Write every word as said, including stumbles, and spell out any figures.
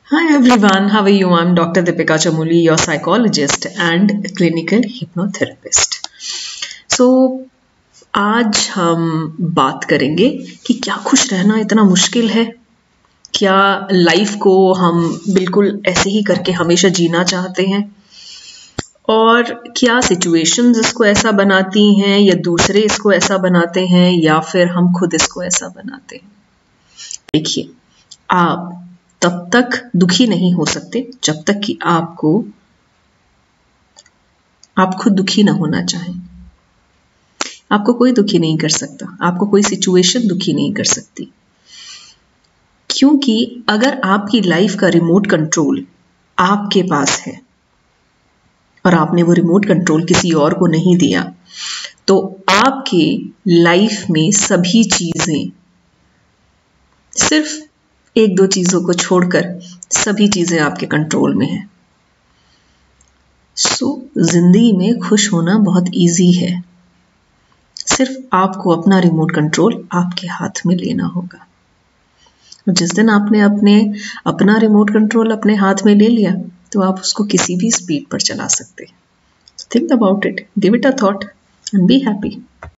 Hi everyone, how are you? I'm Doctor Deepika Chamuli, your psychologist and clinical hypnotherapist. So आज हम बात करेंगे कि क्या खुश रहना इतना मुश्किल है? क्या लाइफ को हम बिल्कुल ऐसे ही करके हमेशा जीना चाहते हैं? और क्या सिचुएशंस इसको ऐसा बनाती हैं या दूसरे इसको ऐसा बनाते हैं या फिर हम खुद इसको ऐसा बनाते हैं? देखिए, आप तब तक दुखी नहीं हो सकते जब तक कि आपको आप खुद दुखी ना होना चाहें। आपको कोई दुखी नहीं कर सकता, आपको कोई सिचुएशन दुखी नहीं कर सकती, क्योंकि अगर आपकी लाइफ का रिमोट कंट्रोल आपके पास है और आपने वो रिमोट कंट्रोल किसी और को नहीं दिया, तो आपके लाइफ में सभी चीजें, सिर्फ एक दो चीजों को छोड़कर सभी चीजें आपके कंट्रोल में हैं। सो जिंदगी में खुश होना बहुत इजी है, सिर्फ आपको अपना रिमोट कंट्रोल आपके हाथ में लेना होगा। जिस दिन आपने अपने अपना रिमोट कंट्रोल अपने हाथ में ले लिया, तो आप उसको किसी भी स्पीड पर चला सकते हैं। Think about it, give it a thought and be happy.